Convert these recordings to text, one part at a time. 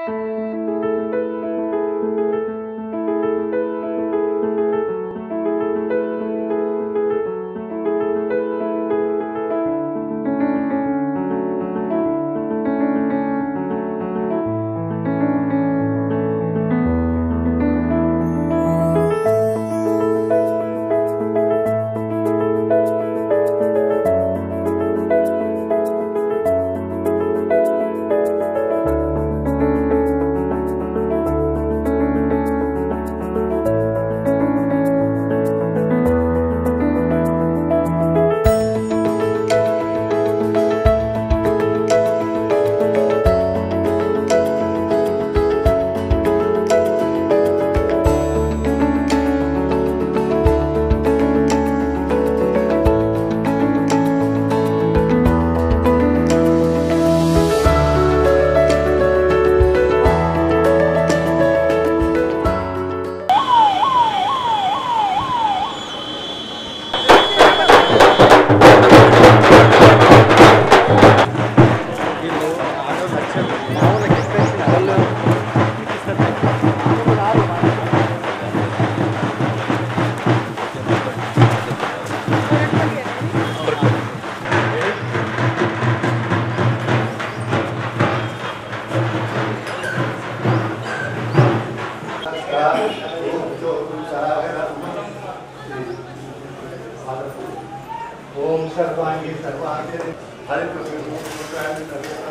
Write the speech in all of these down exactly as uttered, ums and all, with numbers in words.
ओम सर्वांगी सर्वांगी हरि कृष्ण सर्वांगी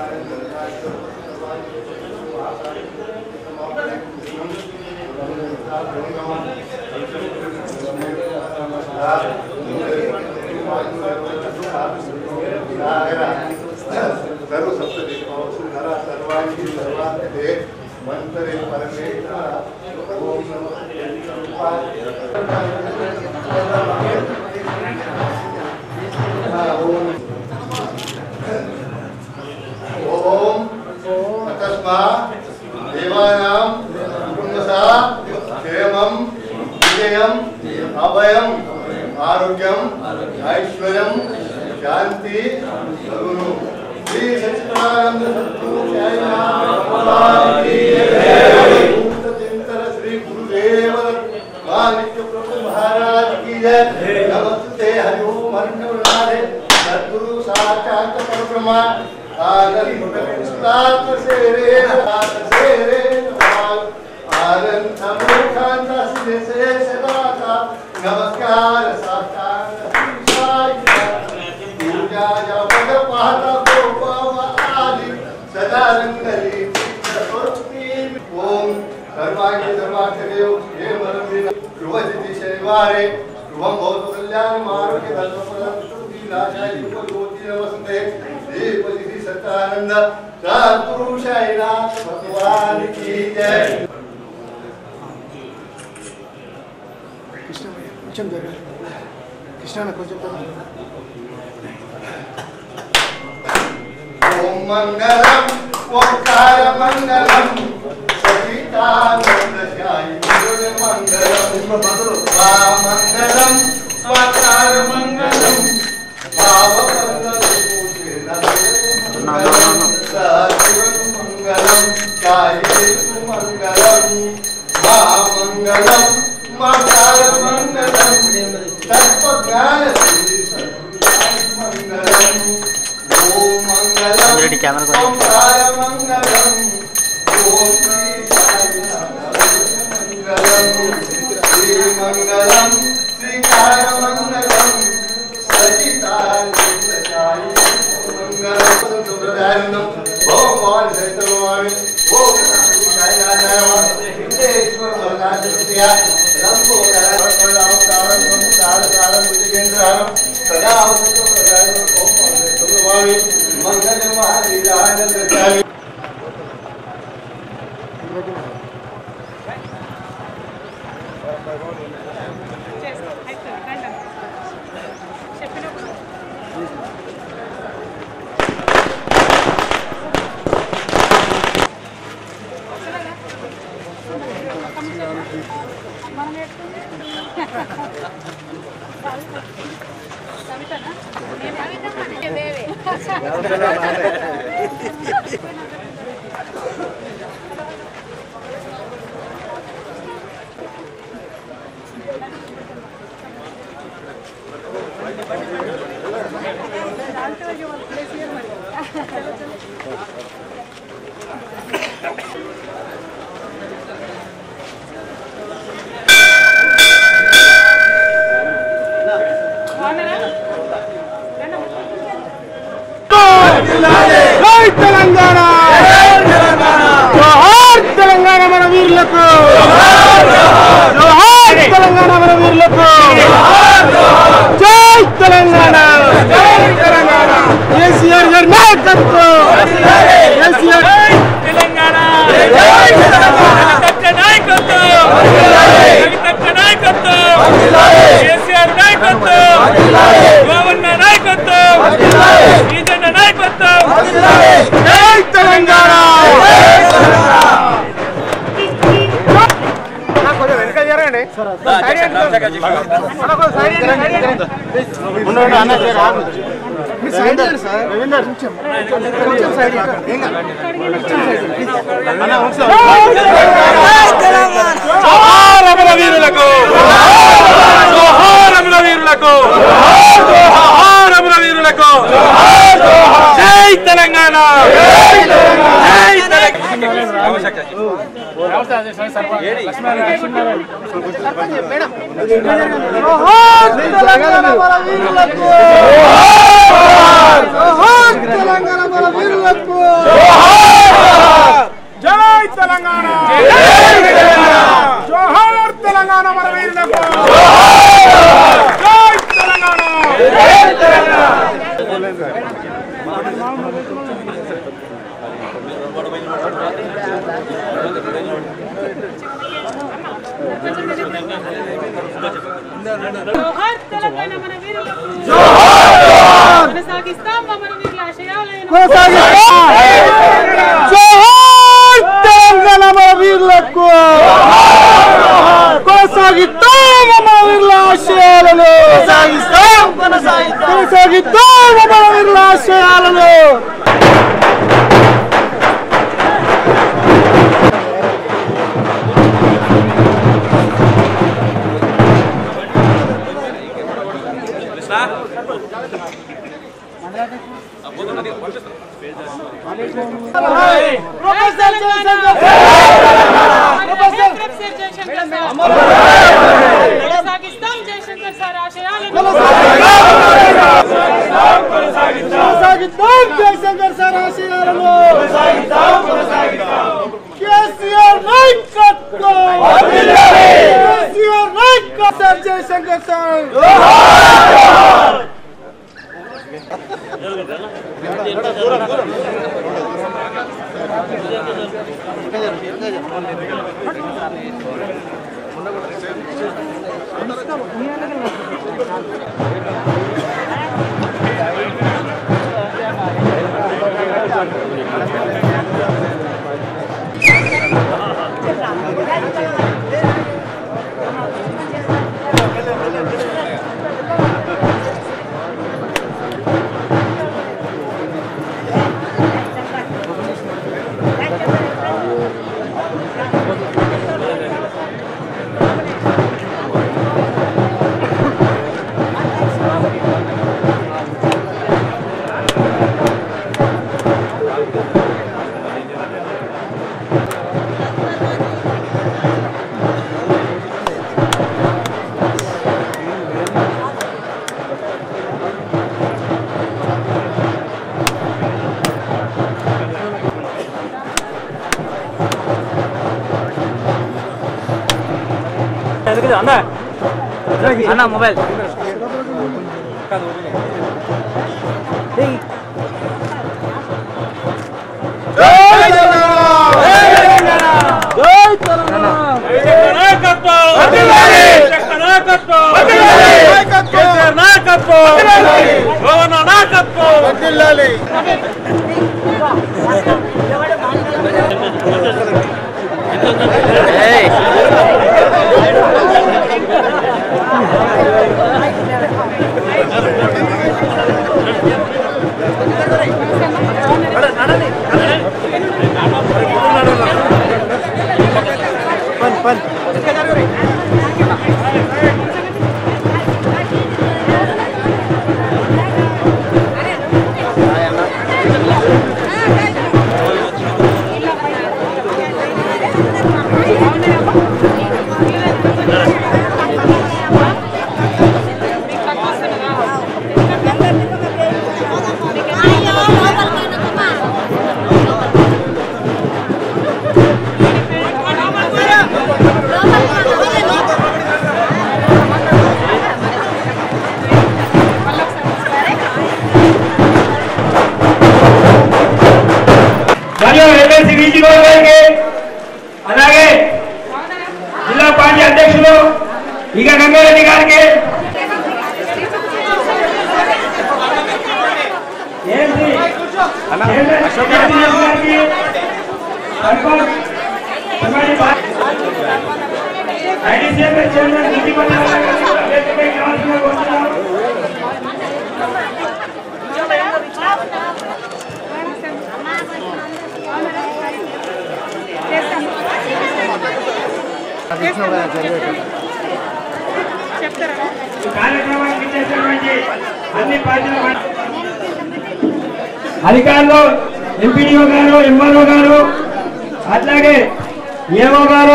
सर्व सप्तति सर्वांगी सर्वांगी मंत्रे परमेश्वर ओम ओम तस्मा देवानां कुटुंबसा क्षेमं विजयं अभयं आरोग्यं ऐश्वर्यं शांति करुणु श्री सच्चिदानंद सद्गुरु साईनाथ श्री गुरुदेव नित्य प्रभु महाराज की जय। नमस्ते हरि ओम हरि सद्गुरु साक्षात परब्रह्म आनंद विस्तार से रे से रे आनंद समुखांत से से सदा का नमस्कार साष्टांग साई पूजा जब पाता को बाबा आदि सदा रंगली चतुर्थी ओम सर्वांगी सर्वाक्षरेव हे मरमिन शुभतिथि शनिवारे शुभम भवतु कल्याण आरोग्य धर्मप्रदं शुद्धि नाशाय ज्योति नमस्ते श्रीपति सत्यानंद सद्गुरु साईनाथ भगवान की जय। कृष्ण కొంచెం దగ్గర కృష్ణ కొంచెం ओम मंगलम ओंकार मंगलम सचिदानंद साई गुरु मंगलम मंगलम ओंकार मंगलम भाव मंगलम चाहे मंगलम मंगलम ओंकार मंगलम तत्वज्ञान मंगलम ओम मंगलम ओंकार मंगलम ओम श्री मंगलम श्रीकार मंगलम सचिदानंद साई मंगलम संप्रदायनम भगवान सैतवाणी ओम साईनाथ सिद्धेश्वर वरदाचित्या लंबोदर वरदावतारं संसार सारं भुजगेन्द्रं सदा वसतो प्रदायनं ओम सैतवाणी मंगल महावीरानंद साई జై తెలంగాణ జోహార్ తెలంగాణ మన వీరులకు జోహార్ తెలంగాణ మన వీరులకు జై తెలంగాణ కేసీఆర్ గారి నాయకత్వం కేసీఆర్ తెలంగాణ కేసీఆర్ నాయకత్వం గోవన్న నాయకత్వం ఈజన్న నాయకత్వం జై తెలంగాణ జోహార్ అమర వీరులకు జోహార్ అమర వీరులకు జోహార్ అమర వీరులకు జై తెలంగాణ జై జై తెలంగాణ జోహార్ తెలంగాణ మన వీరులకు జై తెలంగాణ జోహార్ తెలంగాణ మన వీరులకు జోహార్ కొనసాగిస్తాం మన వీరుల ఆశయాలను కొనసాగిస్తాం జోహార్ తెలంగాణ మన వీరులకు కొనసాగిస్తాం మన వీరుల ఆశయాలను కొనసాగిస్తాం కొనసాగిస్తాం మన వీరుల ఆశయాలను ప్రొఫెసర్ జయశంకర్ సార్ కొనసాగిస్తాం జయశంకర్ సార్ ఆశయాలను కొనసాగిద్దాం జయశంకర్ సార్ ఆశయాలను కేసీఆర్ నాయకత్వం కేసీఆర్ నాయకత్వం జయశంకర్ సార్ అన్న మొబైల్ దయచేసి వీటి గారికి అలాగే జిల్లా పార్టీ అధ్యక్షులు ఇక గంగారెడ్డి గారికి కార్యక్రమానికి చేసినటువంటి అన్ని పార్టీల అధికారులు ఎంపీడీఓ గారు ఎంఆర్ఓ గారు అట్లాగే ఏఓ గారు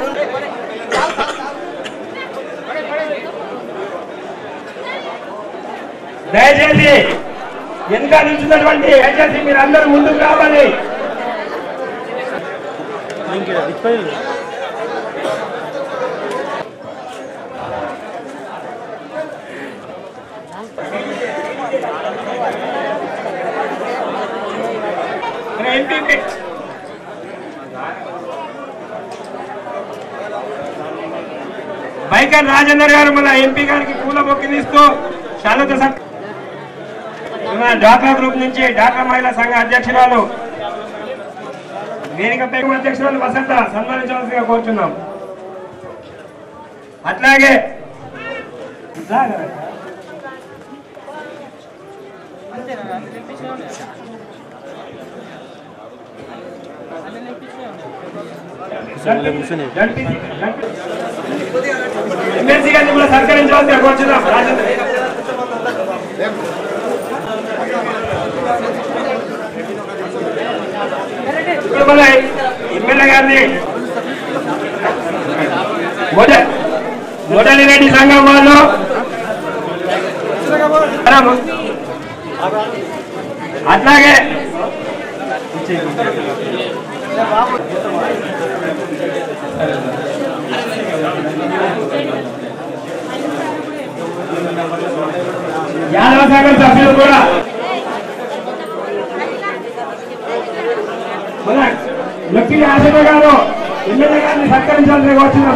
దయచేసి వెనుక నిల్చున్నటువంటి దయచేసి మీరు అందరూ ముందుకు రావాలి. బైకర్ రాజేందర్ గారు మన ఎంపీ గారికి పూల మొక్కినిస్తూ శాలతో డాక్రా గ్రూప్ నుంచి డాక్రా మహిళా సంఘ అధ్యక్షురాలు వేదిక అధ్యక్షురాలు వసంత సన్మానించవలసిగా కోరుచున్నాం. అట్లాగే ఎమ్మెల్సీ గారిని కూడా సత్కరించవలసిగా కోరుచున్నాం. ఎమ్మెల్యే గారిని మొదటి రెడ్డి సంఘం వాళ్ళు అట్లాగే యాదవ సంఘం సభ్యులు కూడా మన లక్ష్మీ ఆశయ గారు ఎమ్మెల్యే గారిని సత్కరించాలని కోరుతున్నాం.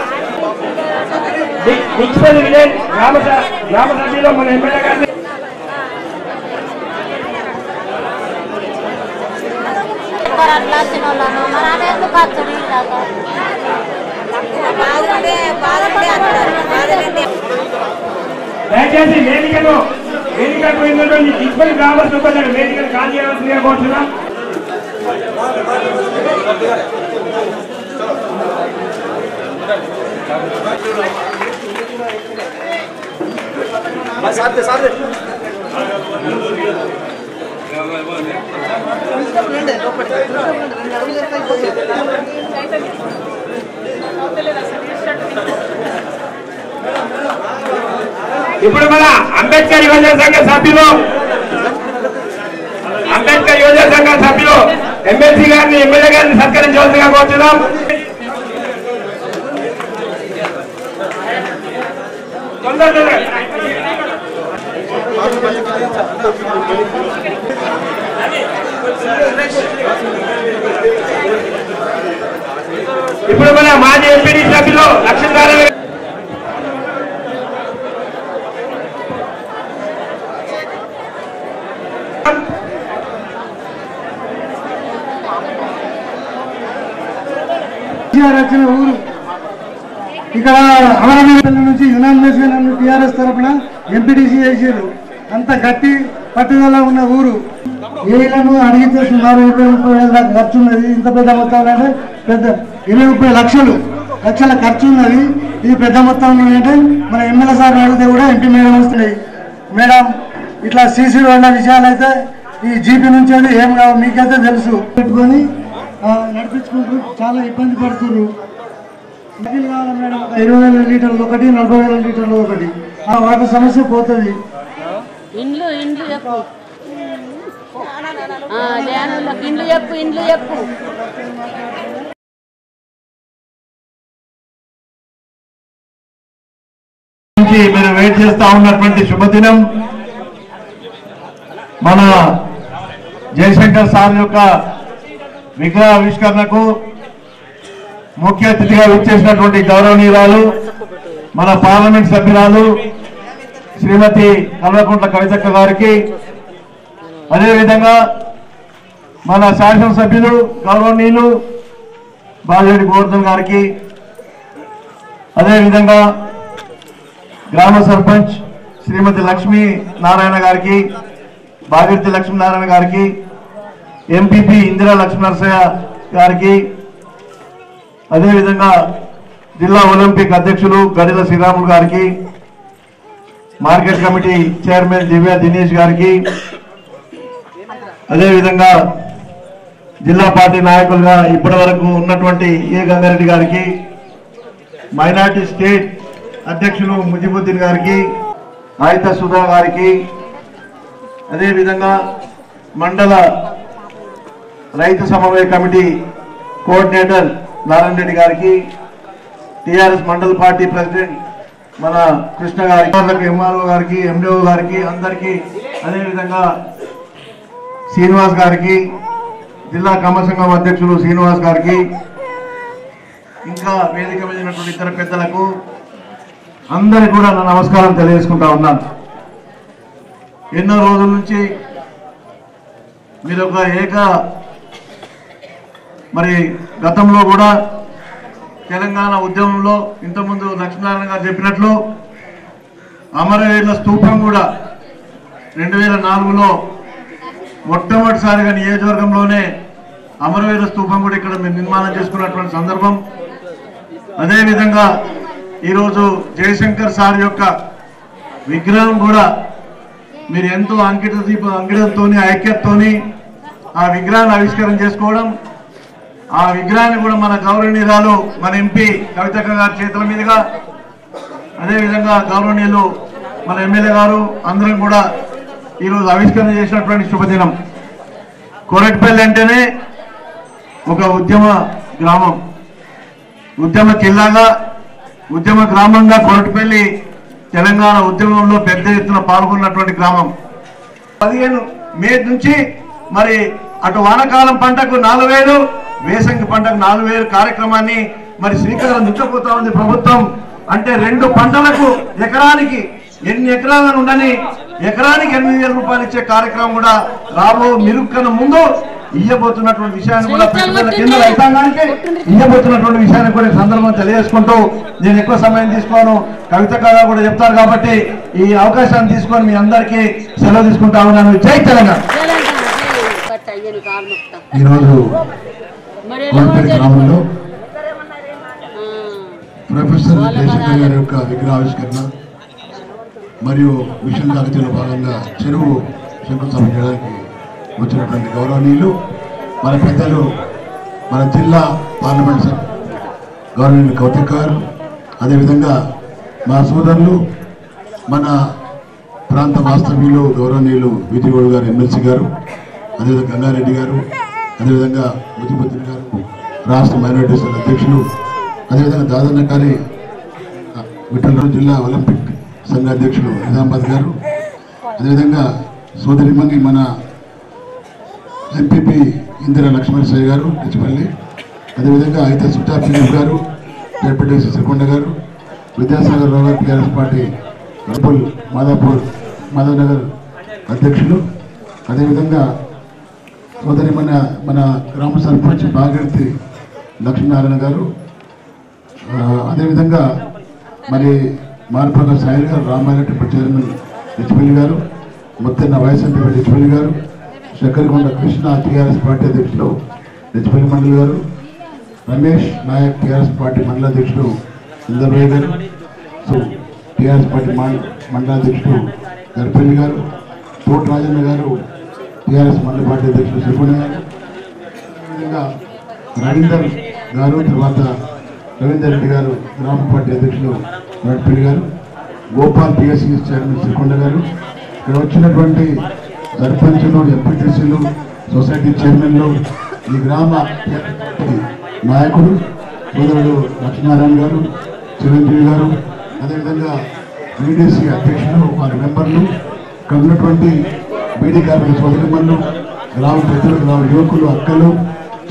నిచ్చిపల్లి విలేజ్ గ్రామ గ్రామ సభ్యులు మన ఎమ్మెల్యే గారిని దయచేసి వేదికను వేదికకు వెళ్ళినటువంటి నిచ్చిపల్లి గ్రామస్తులు కొంచెం వేదికను ఖాళీ చేయవలసిందిగా కోరుతున్నాం. साथ साथ ఇప్పుడు మన అంబేద్కర్ యువజన సంఘ సభ్యులు అంబేద్కర్ యువజన సంఘ సభ్యులు ఎమ్మెల్సీ గారిని ఎమ్మెల్యే గారిని సత్కరించవలసిగా కోరుతున్నాం. ఇప్పుడు మన మాజీ ఎంపీడీ సభ్యులు లక్ష్మీనారాయణ వచ్చిన ఊరు ఇక్కడ అమరావతి నుంచి యునానిమస్ గా నన్ను టీఆర్ఎస్ తరఫున ఎంపీటీసీ చేసారు. అంత గట్టి పట్టుదల ఉన్న ఊరు. ఏళ్లను అడిగితే సుమారు ఇరవై ముప్పై వేల దాకా ఖర్చు ఉన్నది. ఇంత పెద్ద మొత్తం అంటే పెద్ద ఇరవై ముప్పై లక్షలు లక్షల ఖర్చు ఉన్నది. ఇది పెద్ద మొత్తం అంటే మన ఎమ్మెల్యే సార్ అడిగితే కూడా ఎంపీ మేడం వస్తున్నాయి. మేడం ఇట్లా సీసీ రోడ్ల విషయాలు అయితే ఈ జీపీ నుంచి అది ఏం కావు మీకైతే తెలుసు. పెట్టుకొని నడిపించుకుంటూ చాలా ఇబ్బంది పడుతున్నారు. నకిల్ కావాలి మేడం ఒక ఇరవై వేల లీటర్లు ఒకటి నలభై వేల లీటర్లు ఒకటి ఆ వాటర్ సమస్య పోతుంది. ఇండ్లు ఇండ్లు చెప్పు ఇండ్లు చెప్పు ఇండ్లు చెప్పు మీరు వెయిట్ చేస్తా ఉన్నటువంటి శుభదినం మన జయశంకర్ సార్ యొక్క విగ్రహ ఆవిష్కరణకు ముఖ్య అతిథిగా విచ్చేసినటువంటి గౌరవనీయురాలు మన పార్లమెంట్ సభ్యురాలు శ్రీమతి కల్వకుంట్ల కవితక్క గారికి, అదేవిధంగా మన శాసనసభ్యులు గౌరవనీయులు బాజిరెడ్డి గోవర్ధన్ గారికి, అదేవిధంగా గ్రామ సర్పంచ్ శ్రీమతి లక్ష్మీ నారాయణ గారికి, బాగిర్తి లక్ష్మీనారాయణ గారికి, ఎంపీపీ ఇందిరా లక్ష్మీనరసయ్య గారికి, అదేవిధంగా జిల్లా ఒలింపిక్ అధ్యక్షులు గడిల శ్రీరాములు గారికి, market committee chairman Divya Dinesh గారికి, అదేవిధంగా జిల్లా పార్టీ నాయకులుగా ఇప్పటి వరకు ఉన్నటువంటి ఏ గంగారెడ్డి గారికి, మైనార్టీ స్టేట్ అధ్యక్షులు ముజిబుద్దీన్ గారికి, ఆయిత సుధా గారికి, అదేవిధంగా మండల రైతు సమన్వయ కమిటీ కోఆర్డినేటర్ నారాయణ రెడ్డి గారికి, టిఆర్ఎస్ మండల పార్టీ ప్రెసిడెంట్ మన కృష్ణ గారికి, ఎంఆర్ఓ గారికి, ఎండిఓ గారికి అందరికీ, అదేవిధంగా శ్రీనివాస్ గారికి, జిల్లా కమ్మ సంఘం అధ్యక్షులు శ్రీనివాస్ గారికి, ఇంకా వేదిక మీద ఉన్నటువంటి ఇతర పెద్దలకు అందరికి కూడా నా నమస్కారం తెలియజేసుకుంటా ఉన్నాను. ఎన్నో రోజుల నుంచి మీరు ఒక ఏక మరి గతంలో కూడా తెలంగాణ ఉద్యమంలో ఇంతకుముందు లక్ష్మీనారాయణ గారు చెప్పినట్లు అమరవీరుల స్తూపం కూడా రెండు వేల నాలుగులో మొట్టమొదటిసారిగా నియోజకవర్గంలోనే అమరవీరుల స్తూపం కూడా ఇక్కడ మీరు నిర్మాణం చేసుకున్నటువంటి సందర్భం. అదేవిధంగా ఈరోజు జయశంకర్ సార్ యొక్క విగ్రహం కూడా మీరు ఎంతో అంకిత దీప అంకితంతో ఐక్యతతో ఆ విగ్రహాన్ని ఆవిష్కరణ చేసుకోవడం, ఆ విగ్రహాన్ని కూడా మన గౌరవనీయురాలు మన ఎంపీ కవితక్క గారి చేతుల మీదుగా, అదేవిధంగా గౌరవనీయులు మన ఎమ్మెల్యే గారు అందరం కూడా ఈరోజు ఆవిష్కరణ చేసినటువంటి శుభదినం. కోరట్పల్లి అంటేనే ఒక ఉద్యమ గ్రామం, ఉద్యమ జిల్లాగా ఉద్యమ గ్రామంగా కోరట్పల్లి తెలంగాణ ఉద్యమంలో పెద్ద ఎత్తున పాల్గొన్నటువంటి గ్రామం. పదిహేను మే నుంచి మరి అటు వానకాలం పంటకు నాలుగు వేలు, వేసంగి పంటకు నాలుగు వేలు కార్యక్రమాన్ని మరి శ్రీకారం చుట్టపోతా ఉంది ప్రభుత్వం. అంటే రెండు పంటలకు ఎకరానికి ఎన్ని ఎకరాలను ఉండని ఎకరానికి ఎనిమిది వేల రూపాయలు ఇచ్చే కార్యక్రమం కూడా రాబో మిరుక్కన ముందు ఇయ్యబోతున్నటువంటి విషయాన్ని కూడా పెట్టుబడుల కేంద్ర రైతాంగానికి ఇయ్యబోతున్నటువంటి విషయాన్ని కూడా సందర్భం తెలియజేసుకుంటూ నేను ఎక్కువ సమయం తీసుకోను, కవిత కథ కూడా చెప్తారు కాబట్టి ఈ అవకాశాన్ని తీసుకొని మీ అందరికీ సెలవు తీసుకుంటా ఉన్నాను. జై తెలంగాణ. ఈరోజు గ్రామంలో ప్రొఫెసర్ జయశంకర్ గారి యొక్క విగ్రహావిష్కరణ మరియు మిషన్ కాకతీయలో భాగంగా చెరువు శంకుస్థాపన చేయడానికి వచ్చినటువంటి గౌరవనీయులు మన పెద్దలు, మన జిల్లా పార్లమెంట్ సభ్యులు గౌరవనీయులు కవితక్క గారు, అదేవిధంగా మా సోదరులు మన ప్రాంత వాస్తవ్యులు గౌరవనీయులు విజయగౌడ్ గారు ఎమ్మెల్సీ గారు, అదేవిధంగా గంగారెడ్డి గారు, అదేవిధంగా ముజిబుద్దీన్ గారు రాష్ట్ర మైనారిటీ సెల్ అధ్యక్షులు, అదేవిధంగా దాదన్నకారి విఠలరావు జిల్లా ఒలింపిక్ సంఘ అధ్యక్షులు నిజామాబాద్ గారు, అదేవిధంగా సోదరిమంగి మన ఎంపీపీ ఇందిరా లక్ష్మీనరసయ్య గారు తెచ్చిపల్లి, అదేవిధంగా అయితే సుజా ఫిలిప్ గారు, జడ్పీటీసీ శ్రీకొండ గారు, విద్యాసాగర్ రావు గారు టీఆర్ఎస్ పార్టీ రపూల్ మాదాపూర్ మాధవ్ నగర్ అధ్యక్షులు, అదేవిధంగా సోదరి మన మన గ్రామ సర్పంచ్ బాగిర్తి లక్ష్మీనారాయణ గారు, అదేవిధంగా మరి మార్పగ సాయిల్ గారు, రామారెడ్డి చైర్మన్ తెచ్చిపల్లి గారు, మొత్తం వైఎస్ ఎంపీ తెచ్చిపల్లి గారు, శక్కరకొండ కృష్ణ టీఆర్ఎస్ పార్టీ అధ్యక్షులు తెచ్చిపల్లి మండలి గారు, రమేష్ నాయక్ టీఆర్ఎస్ పార్టీ మండల అధ్యక్షుడు ఇందర్రాయ్ గారు, సో టీఆర్ఎస్ పార్టీ మండలాధ్యక్షుడు గర్పల్లి గారు, తోట రాజన్న గారు టీఆర్ఎస్ మండల పార్టీ అధ్యక్షుడు శ్రీకొండ గారు, అదేవిధంగా రవీందర్ గారు, తర్వాత రవీందర్ రెడ్డి గారు గ్రామ పార్టీ అధ్యక్షులు గర్పల్లి గారు, గోపాల్ పిఎస్సి చైర్మన్ శ్రీకొండ గారు, ఇక్కడ వచ్చినటువంటి సర్పంచులు, ఎంపీటీసీలు, సొసైటీ చైర్మన్లు, ఈ గ్రామ నాయకుడు సోదరుడు లక్ష్మీనారాయణ గారు, చిరంజీవి గారు, అదేవిధంగా బీడీసీ అధ్యక్షులు, వారి మెంబర్లు, ఇక్కడ ఉన్నటువంటి బీడీ కార్మిక సోదరిమణులు, గ్రామ పెద్దలు, గ్రామ యువకులు, అక్కలు,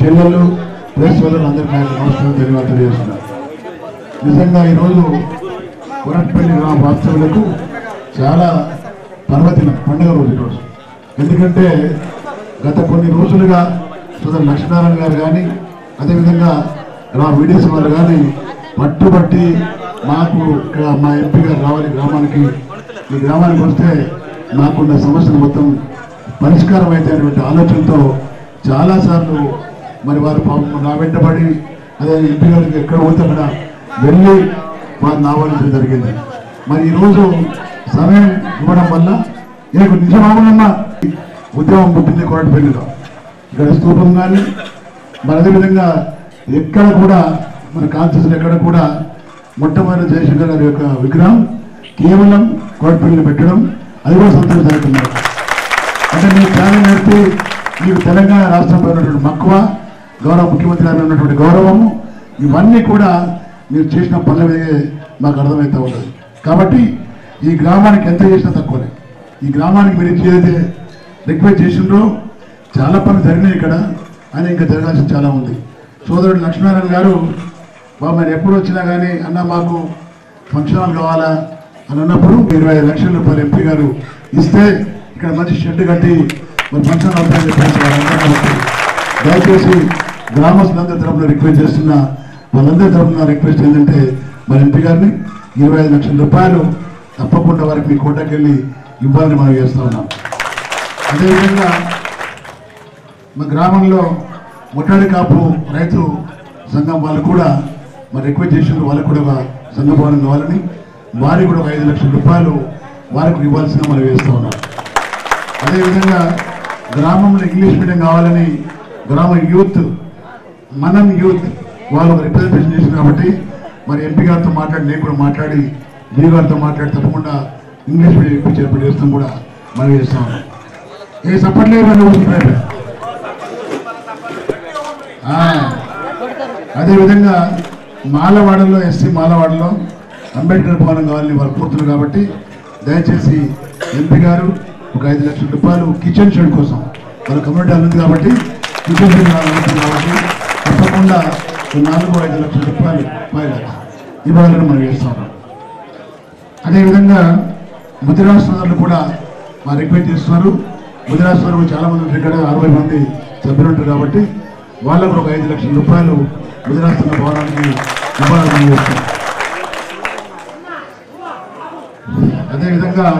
చెల్లెలు ప్రెస్ వాళ్ళు అందరికీ నమస్కారం ధన్యవాదాలు తెలియజేస్తున్నారు. నిజంగా ఈరోజు కొరట్పల్లి గ్రామ వాస్తవులకు చాలా పర్వదినం, పండుగ రోజు ఈరోజు. ఎందుకంటే గత కొన్ని రోజులుగా సోదరు లక్ష్మీనారాయణ గారు కానీ అదేవిధంగా గ్రామ వీడియోస్ వారు కానీ పట్టుబట్టి మాకు ఇక్కడ మా ఎంపీ గారు రావాలి గ్రామానికి, ఈ గ్రామానికి వస్తే మాకున్న సమస్యలు మొత్తం పరిష్కారం అయితే అనేటువంటి ఆలోచనతో చాలాసార్లు మరి వారు నా వెంటబడి అదే ఎంపీ గారికి ఎక్కడ పోతే అక్కడ వెళ్ళి వారిని ఆహ్వానించడం జరిగింది. మరి ఈరోజు సమయం ఇవ్వడం వల్ల నీకు నిజమామన్నా ఉద్యమం పుట్టింది కొరటపల్లిలో. ఇక్కడ స్తూపం కానీ మరి అదేవిధంగా ఎక్కడ కూడా మన కాన్స్టిట్యూషన్ ఎక్కడ కూడా మొట్టమొదటి జయశంకర్ గారి యొక్క విగ్రహం కేవలం కొరటపల్లిని పెట్టడం అది కూడా సంతోషదాయకన్నారు. అంటే మీరు చాలా నేర్పి మీకు తెలంగాణ రాష్ట్రంపై ఉన్నటువంటి మక్కువ, గౌరవ ముఖ్యమంత్రి గారి ఉన్నటువంటి గౌరవము, ఇవన్నీ కూడా మీరు చేసిన పనుల మీదే మాకు అర్థమవుతూ ఉంటుంది. కాబట్టి ఈ గ్రామానికి ఎంత చేసినా తక్కువనే. ఈ గ్రామానికి మీరు ఏదైతే రిక్వెస్ట్ చేసిండ్రో చాలా పనులు జరిగినాయి ఇక్కడ, అని ఇంకా జరగాల్సింది చాలా ఉంది. సోదరుడు లక్ష్మీనారాయణ గారు బాబు మీరు ఎప్పుడు వచ్చినా కానీ అన్న మాకు ఫంక్షన్ హాల్ కావాలా అని అన్నప్పుడు ఇరవై ఐదు లక్షల రూపాయలు ఎంపీ గారు ఇస్తే ఇక్కడ మంచి షెడ్ కట్టి మరి ఫంక్షన్ హాల్ చెప్పేసి దయచేసి గ్రామస్తులందరి తరఫున రిక్వెస్ట్ చేస్తున్నా, వాళ్ళందరి తరఫున రిక్వెస్ట్ ఏంటంటే మరి ఎంపీ గారిని ఇరవై ఐదు లక్షల రూపాయలు తప్పకుండా వారికి మీ కోటకి వెళ్ళి ఇవ్వాలని మనం చేస్తూ ఉన్నాం. అదేవిధంగా మా గ్రామంలో ముట్టడి కాపు రైతు సంఘం వాళ్ళు కూడా మరి రిక్వెస్ట్ చేసిన వాళ్ళకు కూడా సంఘ భవనం కావాలని వారికి కూడా ఒక ఐదు లక్షల రూపాయలు వారికి ఇవ్వాల్సిన మనం వేస్తూ ఉన్నాం. అదేవిధంగా గ్రామంలో ఇంగ్లీష్ మీడియం కావాలని గ్రామ యూత్ మనం యూత్ వాళ్ళు ఒక రిప్రజెంటేషన్ చేసింది కాబట్టి మరి ఎంపీ గారితో మాట్లాడి నేను కూడా మాట్లాడి మీ గారితో మాట్లాడి తప్పకుండా ఇంగ్లీష్ మీడియం ఇప్పించి ఏర్పాటు చేస్తాం కూడా మనం చేస్తూ ఉన్నాం. ఏ సపోర్ట్లేదు అని ఊరుకుంటున్నారు. అదేవిధంగా మాలవాడలో ఎస్సీ మాలవాడలో అంబేద్కర్ భవనం కావాలని వారు కోరుతున్నారు కాబట్టి దయచేసి ఎంపీ గారు ఒక ఐదు లక్షల రూపాయలు కిచెన్ షెడ్ కోసం వాళ్ళ కమ్యూనిటీ ఉంది కాబట్టి కిచెన్ షెడ్ కావాలంటుంది కాబట్టి తప్పకుండా నాలుగు ఐదు లక్షల రూపాయలు ఇవ్వాలని మనం చేస్తూ ఉన్నాం. అదేవిధంగా ముదిరాజ్ సోదరులు కూడా మా రిక్వెస్ట్ చేస్తున్నారు. ముదిరాజ్ సోదరులు చాలా మంది ఇక్కడ అరవై మంది సభ్యులు ఉంటారు కాబట్టి వాళ్ళకు ఒక ఐదు లక్షల రూపాయలు ముదిరాజ్ సోదరుల భవనానికి ఇవ్వాలని చేస్తాం. అదేవిధంగా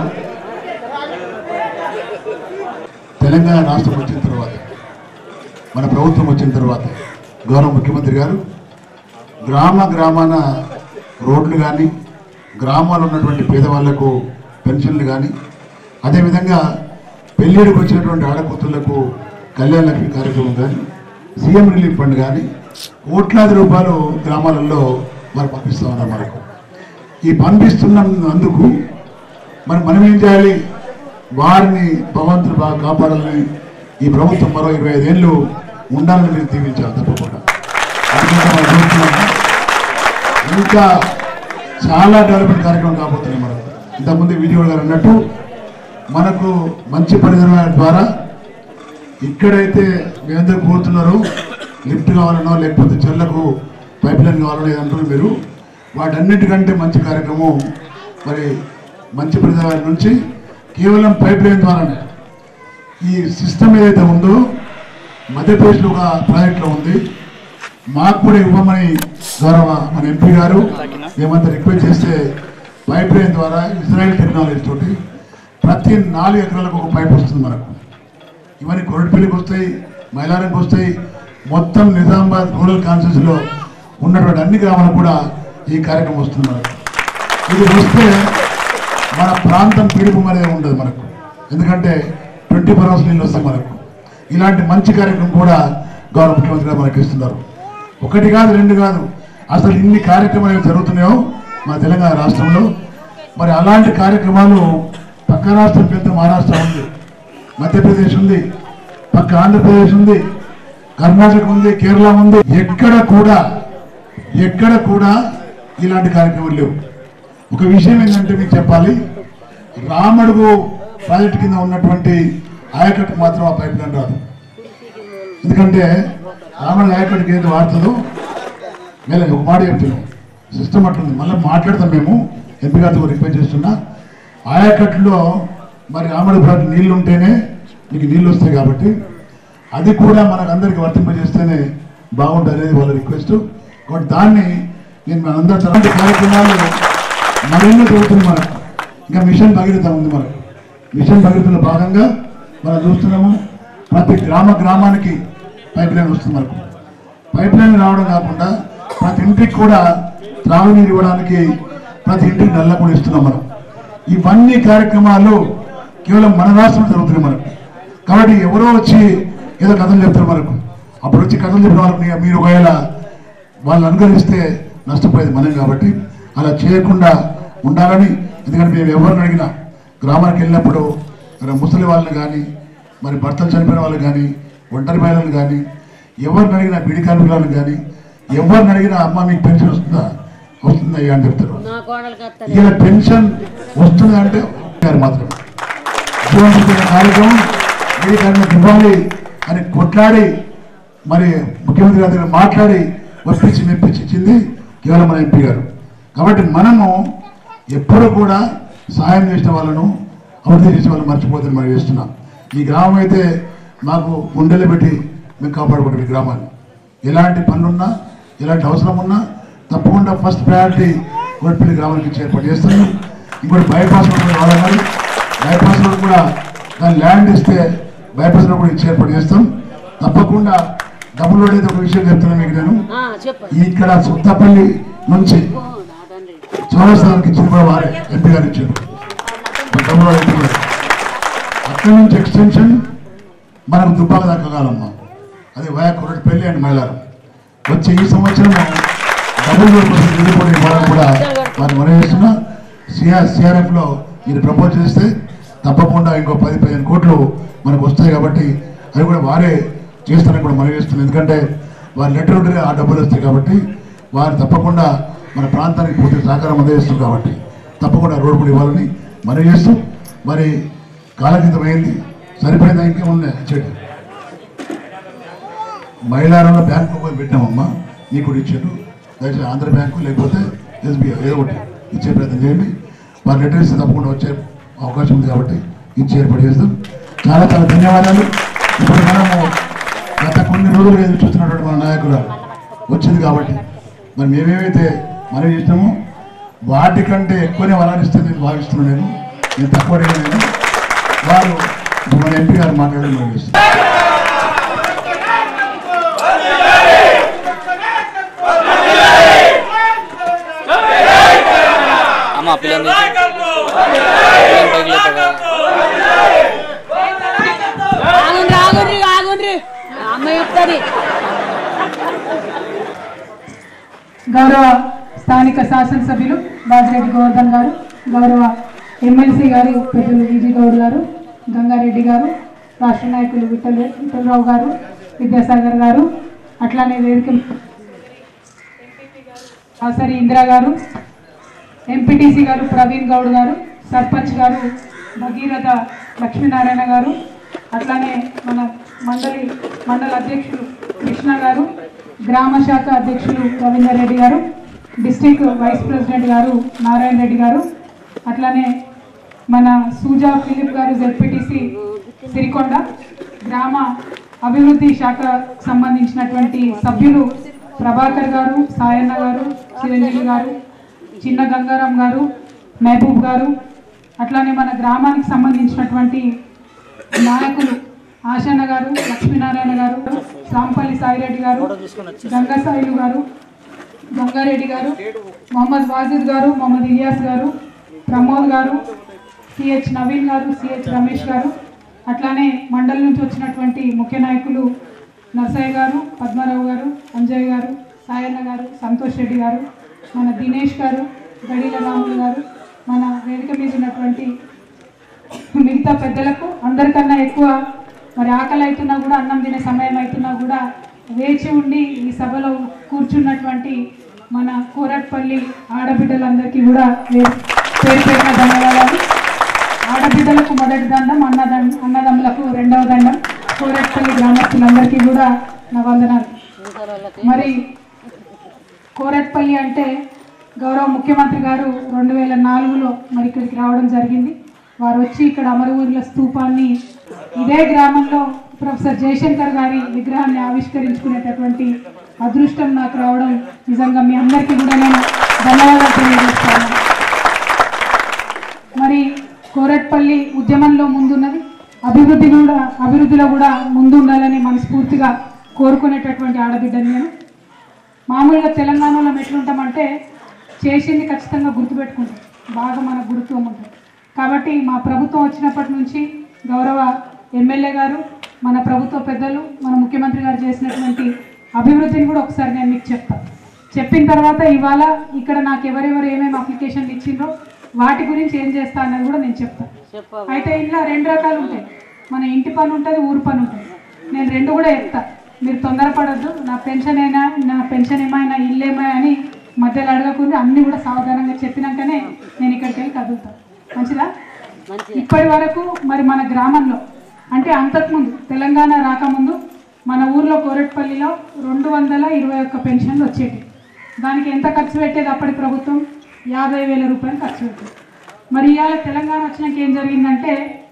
తెలంగాణ రాష్ట్రం వచ్చిన తర్వాత మన ప్రభుత్వం వచ్చిన తర్వాత గౌరవ ముఖ్యమంత్రి గారు గ్రామ గ్రామాన రోడ్లు కానీ గ్రామాల్లో ఉన్నటువంటి పేదవాళ్లకు పెన్షన్లు కానీ అదేవిధంగా పెళ్ళిడికి వచ్చినటువంటి ఆడకూతుళ్లకు కళ్యాణ లక్ష్మి కార్యక్రమం కానీ సీఎం రిలీఫ్ ఫండ్ కానీ కోట్లాది రూపాయలు గ్రామాలలో మరి పంపిస్తూ ఉన్నారు. మనకు ఈ పంపిస్తున్నందుకు మరి మనం ఏం చేయాలి, వారిని భగవంతుడు బాగా కాపాడాలని ఈ ప్రభుత్వం మరో ఇరవై ఐదేళ్ళు ఉండాలని మీరు దీవించాలి తప్పకుండా. ఇంకా చాలా డెవలప్మెంట్ కార్యక్రమం కాబోతున్నాయి మనకు. ఇంతకుముందు వీడియో గారు అన్నట్టు మనకు మంచి పరిణామాల ద్వారా ఇక్కడైతే మీరందరూ కోరుతున్నారు లిఫ్ట్ కావాలనో లేకపోతే చెల్లకు పైప్ లైన్ కావాలనో ఏదంటారు మీరు, వాటన్నిటికంటే మంచి కార్యక్రమం మరి మంచి పరిణామాల నుంచి కేవలం పైప్ లైన్ ద్వారానే ఈ సిస్టమ్ ఏదైతే ఉందో మధ్యప్రదేశ్లో ఒక ప్రాజెక్ట్లో ఉంది, మాకు కూడా ఇవ్వమని గౌరవ మన ఎంపీ గారు మేమంతా రిక్వెస్ట్ చేస్తే పైప్ లైన్ ద్వారా ఇజ్రాయెల్ టెక్నాలజీ తోటి ప్రతి నాలుగు ఎకరాలకు ఒక పైప్ వస్తుంది మనకు. ఇవన్నీ కొరటపల్లికి వస్తాయి, మైలారంకి వస్తాయి, మొత్తం నిజామాబాద్ రూరల్ కాన్స్టిట్యూన్సీలో ఉన్నటువంటి అన్ని గ్రామాలకు కూడా ఈ కార్యక్రమం వస్తుంది మనకు. ఇది వస్తే మన ప్రాంతం పీడిపం అనేది ఉండదు మనకు, ఎందుకంటే ట్వంటీ ఫోర్ అవర్స్ నీళ్ళు వస్తాయి మనకు. ఇలాంటి మంచి కార్యక్రమం కూడా గౌరవ ముఖ్యమంత్రి గారు మనకి ఇస్తున్నారు. ఒకటి కాదు రెండు కాదు, అసలు ఇన్ని కార్యక్రమాలు జరుగుతున్నాయో మన తెలంగాణ రాష్ట్రంలో. మరి అలాంటి కార్యక్రమాలు పక్క రాష్ట్రం పెద్ద మహారాష్ట్ర ఉంది, మధ్యప్రదేశ్ ఉంది, పక్క ఆంధ్రప్రదేశ్ ఉంది, కర్ణాటక ఉంది, కేరళ ఉంది. ఎక్కడ కూడా ఎక్కడ కూడా ఇలాంటి కార్యక్రమాలు లేవు. ఒక విషయం ఏంటంటే మీకు చెప్పాలి, రామడుగు ప్రాజెక్టు కింద ఉన్నటువంటి ఆయకట్టు మాత్రం ఆ పైప్ లైన్ రాదు. ఎందుకంటే రామణ నాయకుడికి ఏది వాడుతుందో మేము ఒక మాట చెప్తున్నాం. సిస్టమ్ అట్లుంది. మళ్ళీ మాట్లాడతాం. మేము ఎంపీ గారితో రిక్వెస్ట్ చేస్తున్నా, ఆయకట్లో మరి రామడిపాటి నీళ్లు ఉంటేనే మీకు నీళ్ళు వస్తాయి కాబట్టి అది కూడా మనకు అందరికి వర్తింపజేస్తేనే బాగుంటుంది అనేది వాళ్ళ రిక్వెస్ట్. కాబట్టి దాన్ని నేను మనందరూ తరంటి కార్యక్రమాలు మరెన్నో జరుగుతుంది. మనకు ఇంకా మిషన్ భగీరథ ఉంది. మనకు మిషన్ భగీరథలో భాగంగా మనం చూస్తున్నాము. ప్రతి గ్రామ గ్రామానికి పైప్ లైన్ వస్తుంది. మనకు పైప్ లైన్ రావడం కాకుండా ప్రతి ఇంటికి కూడా త్రాగునీరు ఇవ్వడానికి ప్రతి ఇంటికి నల్ల కూడా ఇస్తున్నాం మనం. ఇవన్నీ కార్యక్రమాలు కేవలం మన రాష్ట్రంలో జరుగుతున్నాయి మనకు. కాబట్టి ఎవరో వచ్చి ఏదో కథలు చెప్తారు మనకు. అప్పుడు వచ్చి కథలు చెప్పిన వాళ్ళకి మీరు ఒకవేళ వాళ్ళని అనుకరిస్తే నష్టపోయేది మనం. కాబట్టి అలా చేయకుండా ఉండాలని. ఎందుకంటే మేము ఎవరిని అడిగినా గ్రామానికి వెళ్ళినప్పుడు ముసలి వాళ్ళని కానీ మరి భర్తలు చనిపోయిన వాళ్ళు కానీ ఒంటరి మహిళలు కానీ ఎవరిని అడిగినా బీడీ కార్మికులను కానీ ఎవరిని అడిగినా అమ్మ మీకు పెన్షన్ వస్తుందా వస్తుందా అయ్యా అని చెప్తారు. ఇలా పెన్షన్ వస్తుంది అంటే మాత్రం కార్యక్రమం బీడీ కార్మికులకు ఇవ్వాలి అని కొట్లాడి మరి ముఖ్యమంత్రి గారి దగ్గర మాట్లాడి ఒప్పించి మెప్పించి ఇచ్చింది కేవలం మన ఎంపీ గారు. కాబట్టి మనము ఎప్పుడూ కూడా సహాయం చేసిన వాళ్ళను అభివృద్ధి చేసిన వాళ్ళు మర్చిపోతుంది మనం చేస్తున్నాం. ఈ గ్రామం అయితే మాకు గుండెలు పెట్టి మేము కాపాడుకుంటాం. ఈ గ్రామాన్ని ఎలాంటి పనులున్నా ఎలాంటి అవసరం ఉన్నా తప్పకుండా ఫస్ట్ ప్రయారిటీ కోటిపల్లి గ్రామానికి ఇచ్చి ఏర్పాటు చేస్తున్నాం. ఇంకోటి బైపాస్ రోడ్ కూడా వాడాలి. బైపాస్ రోడ్ కూడా దాని ల్యాండ్ ఇస్తే బైపాస్ రోడ్ కూడా ఇచ్చి ఏర్పాటు చేస్తాం. తప్పకుండా డబుల్ రోడ్ అయితే ఒక విషయం చెప్తున్నాను మీకు. నేను ఇక్కడ సుత్తపల్లి నుంచి చౌరస్తానికి ఇచ్చింది కూడా వారే ఎంపీ గారు ఇచ్చారు. డబుల్ రోడ్ అయితే అక్కడి నుంచి ఎక్స్టెన్షన్ మనకు దుబ్బాక దక్కగాలమ్మా. అది వయా కొరటిపల్లి అండ్ మైలారం. వచ్చే ఈ సంవత్సరం డబుల్ రోడ్ కోసం నిధులు ఇవ్వాలని కూడా వారిని మనం చేస్తున్నా. సిఆర్ సిఆర్ఎఫ్లో మీరు ప్రపోజ్ చేస్తే తప్పకుండా ఇంకో పది పదిహేను కోట్లు మనకు వస్తాయి. కాబట్టి అవి కూడా వారే చేస్తారని కూడా మనం చేస్తున్నాం. ఎందుకంటే వారి లెటర్ ఉంటే ఆ డబ్బులు వస్తాయి. కాబట్టి వారు తప్పకుండా మన ప్రాంతానికి పూర్తి సహకారం అందజేస్తుంది. కాబట్టి తప్పకుండా రోడ్డు కూడా ఇవ్వాలని మనం చేస్తూ మరి కాలకితమైంది సరిపోయిందా ఇంకేముంది చెట్టు మైలారంలో బ్యాంకు పోయి పెట్టామమ్మా. నీకు కూడా ఇచ్చాడు. దయచేసి ఆంధ్ర బ్యాంకు లేకపోతే ఎస్బీఐ ఏదో ఒకటి ఇచ్చే ప్రయత్నం చేయండి. వారి లెటర్ ఇస్తే తప్పకుండా వచ్చే అవకాశం ఉంది. కాబట్టి ఇచ్చి ఏర్పాటు చేస్తాం. చాలా చాలా ధన్యవాదాలు. ఇప్పుడు మనము గత కొన్ని రోజులుగా ఎదురు చూస్తున్నటువంటి మన నాయకులు వచ్చింది. కాబట్టి మరి మేమేమైతే మనం చేసినామో వాటికంటే ఎక్కువనే వరాలిస్తే నేను భావిస్తున్నాను. నేను నేను తక్కువ నేను వారు మన ఎంపీ గారు మాట్లాడడం మనం చేస్తున్నాం. గౌరవ స్థానిక శాసనసభ్యులు బాజిరెడ్డి గోవర్ధన్ గారు, గౌరవ ఎమ్మెల్సీ గారు పెద్దలు విజయ్ గౌడ్ గారు, గంగారెడ్డి గారు, రాష్ట్ర నాయకులు విఠల్ విఠలరావు గారు, విద్యాసాగర్ గారు, అట్లానే వేదిక ఆసరి ఇందిరా గారు, ఎంపీటీసీ గారు ప్రవీణ్ గౌడ్ గారు, సర్పంచ్ గారు భగీరథ లక్ష్మీనారాయణ గారు, అట్లానే మన మండలి మండల అధ్యక్షులు కృష్ణ గారు, గ్రామ శాఖ అధ్యక్షులు రవీందర్ రెడ్డి గారు, డిస్టిక్ వైస్ ప్రెసిడెంట్ గారు నారాయణ రెడ్డి గారు, అట్లానే మన సూజా ఫిలిప్ గారు జెడ్పీటీసీ సిరికొండ, గ్రామ అభివృద్ధి శాఖకు సంబంధించినటువంటి సభ్యులు ప్రభాకర్ గారు, సాయన్న గారు, చిరంజీవి గారు, చిన్న గంగారాం గారు, మహబూబ్ గారు, అట్లానే మన గ్రామానికి సంబంధించినటువంటి నాయకులు ఆశన్న గారు, లక్ష్మీనారాయణ గారు, సాంపల్లి సాయిరెడ్డి గారు, గంగాసాయిలు గారు, గంగారెడ్డి గారు, మొహమ్మద్ వాజిద్ గారు, మొహమ్మద్ ఇలియాస్ గారు, ప్రమోద్ గారు, సిహెచ్ నవీన్ గారు, సిహెచ్ రమేష్ గారు, అట్లానే మండలి నుంచి వచ్చినటువంటి ముఖ్య నాయకులు నర్సయ్య గారు, పద్మారావు గారు, అంజయ్ గారు, సాయన్న గారు, సంతోష్ రెడ్డి గారు, మన దినేష్ గారు, గడిల రాములు గారు, మన వేదిక మీద ఉన్నటువంటి మిగతా పెద్దలకు అందరికన్నా ఎక్కువ మరి ఆకలి అవుతున్నా కూడా అన్నం తినే సమయం అవుతున్నా కూడా వేచి ఉండి ఈ సభలో కూర్చున్నటువంటి మన కోరట్పల్లి ఆడబిడ్డలందరికీ కూడా పేరు పేరున ధన్యవాదాలు. ఆడబిడ్డలకు మొదటి దండం, అన్నదండ అన్నదమ్ములకు రెండవ దండం, కోరట్పల్లి గ్రామస్తులందరికీ కూడా నా వందనాలు. మరి కోరట్పల్లి అంటే గౌరవ ముఖ్యమంత్రి గారు రెండు వేల నాలుగులో మరి ఇక్కడికి రావడం జరిగింది. వారు వచ్చి ఇక్కడ అమరవీరుల స్తూపాన్ని ఇదే గ్రామంలో ప్రొఫెసర్ జయశంకర్ గారి విగ్రహాన్ని ఆవిష్కరించుకునేటటువంటి అదృష్టం నాకు రావడం నిజంగా మీ అందరికీ కూడా నేను ధన్యవాదాలు తెలియజేస్తాను. మరి కోరట్పల్లి ఉద్యమంలో ముందున్నది, అభివృద్ధి కూడా అభివృద్ధిలో కూడా ముందు ఉండాలని మనస్ఫూర్తిగా కోరుకునేటటువంటి ఆడబిడ్డని నేను. మామూలుగా తెలంగాణలో ఎట్లుంటామంటే చేసింది ఖచ్చితంగా గుర్తుపెట్టుకుంటాం, బాగా మనకు గుర్తు ఉంటుంది. కాబట్టి మా ప్రభుత్వం వచ్చినప్పటి నుంచి గౌరవ ఎమ్మెల్యే గారు, మన ప్రభుత్వ పెద్దలు, మన ముఖ్యమంత్రి గారు చేసినటువంటి అభివృద్ధిని కూడా ఒకసారి నేను మీకు చెప్తాను. చెప్పిన తర్వాత ఇవాళ ఇక్కడ నాకు ఎవరెవరు ఏమేమి అప్లికేషన్లు ఇచ్చిండ్రో వాటి గురించి ఏం చేస్తా అన్నది కూడా నేను చెప్తాను. అయితే ఇంట్లో రెండు రకాలు ఉంటాయి, మన ఇంటి పని ఉంటుంది, ఊరు పని ఉంటుంది. నేను రెండు కూడా చెప్తా, మీరు తొందరపడద్దు. నా పెన్షన్ అయినా నా పెన్షన్ ఏమైనా ఇల్లు ఏమైనా అని మధ్యలో అడగకుండా అన్నీ కూడా సావధానంగా చెప్పినాకనే నేను ఇక్కడికి వెళ్ళి కదులుతాను. మంచిదా? ఇప్పటి వరకు మరి మన గ్రామంలో అంటే అంతకుముందు తెలంగాణ రాకముందు మన ఊర్లో కోరట్పల్లిలో రెండు వందల ఇరవై ఒక్క పెన్షన్లు వచ్చేవి. దానికి ఎంత ఖర్చు పెట్టేది అప్పటి ప్రభుత్వం? యాభై వేల రూపాయలు ఖర్చు పెట్టేది. మరి ఇవాళ తెలంగాణ వచ్చినాక ఏం జరిగిందంటే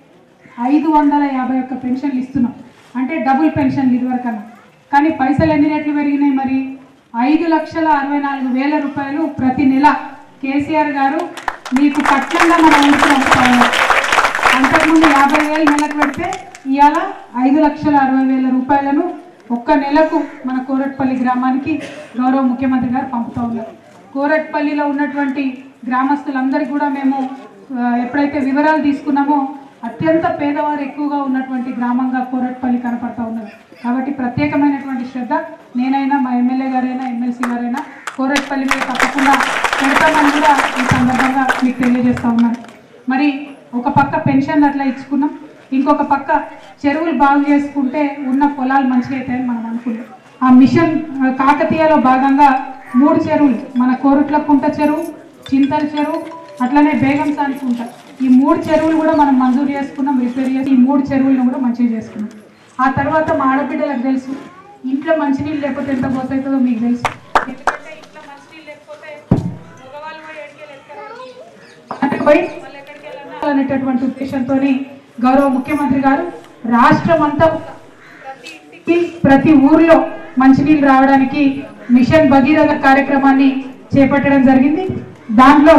ఐదు వందల యాభై ఒక్క పెన్షన్లు ఇస్తున్నాం, అంటే డబుల్ పెన్షన్లు ఇదివరకన్నా. కానీ పైసలు ఎన్ని రెట్లు పెరిగినాయి? మరి ఐదు లక్షల అరవై నాలుగు వేల రూపాయలు ప్రతి నెల కేసీఆర్ గారు మీకు కట్నంగా మన ఊరికి పంపుతారు. అంతకుముందు యాభై వేలు నెలకు పెడితే ఇవాళ ఐదు లక్షల అరవై వేల రూపాయలను ఒక్క నెలకు మన కోరట్పల్లి గ్రామానికి గౌరవ ముఖ్యమంత్రి గారు పంపుతూ ఉన్నారు. కోరట్పల్లిలో ఉన్నటువంటి గ్రామస్తులందరికీ కూడా మేము ఎప్పుడైతే వివరాలు తీసుకున్నామో అత్యంత పేదవారు ఎక్కువగా ఉన్నటువంటి గ్రామంగా కోరట్పల్లి కనపడతా ఉన్నది. కాబట్టి ప్రత్యేకమైనటువంటి శ్రద్ధ నేనైనా, మా ఎమ్మెల్యే గారైనా, ఎమ్మెల్సీ గారైనా కోరట్పల్లి మీద తప్పకుండా పెడతామని కూడా ఈ సందర్భంగా మీకు తెలియజేస్తూ ఉన్నాను. మరి ఒక పక్క పెన్షన్ అట్లా ఇచ్చుకున్నాం, ఇంకొక పక్క చెరువులు బాగు చేసుకుంటే ఉన్న పొలాలు మంచిగా అవుతాయని మనం అనుకున్నాం. ఆ మిషన్ కాకతీయలో భాగంగా మూడు చెరువులు, మన కోరుట్ల కుంట చెరువు, చింతల చెరువు, అట్లనే బేగం సానికుంట, ఈ మూడు చెరువులు కూడా మనం మంజూరు చేసుకున్నాం, రిపేర్ చేసి ఈ మూడు చెరువులను కూడా మంచిగా చేసుకున్నాం. ఆ తర్వాత మా ఆడబిడ్డలకు తెలుసు ఇంట్లో మంచినీళ్ళు లేకపోతే ఎంత పోతుందో మీకు తెలుసు. ఎందుకంటే ఇంట్లో మంచినీళ్ళు లేకపోతే మగవాళ్ళు కూడా ఎక్కడికి పోయి వాళ్ళు ఎక్కడికి వెళ్ళాలనేటటువంటి ఉద్దేశంతో గౌరవ ముఖ్యమంత్రి గారు రాష్ట్రం అంతా ప్రతి ఇంటికి ప్రతి ఊర్లో మంచినీళ్ళు రావడానికి మిషన్ భగీరథ కార్యక్రమాన్ని చేపట్టడం జరిగింది. దానిలో